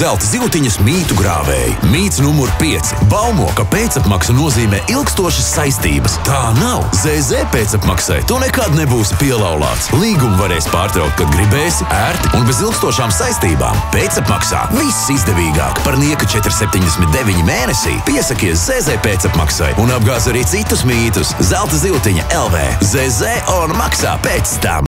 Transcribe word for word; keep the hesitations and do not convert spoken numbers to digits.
Zelta zivtiņas mītu grāvēji. Mīts numur pieci baumo, ka pēcapmaksa nozīmē ilgstošas saistības. Tā nav. zē zē pēcapmaksai tu nekad nebūsi pielaulāts. Līgumu varēs pārtraukt, kad gribēsi, ērti un bez ilgstošām saistībām. Pēcapmaksā viss izdevīgāk. Par nieku četri septiņdesmit deviņi mēnesī piesakies zē zē pēcapmaksai un apgāz arī citus mītus. Zelta zivtiņa L V. zē zē un maksā pēc tam.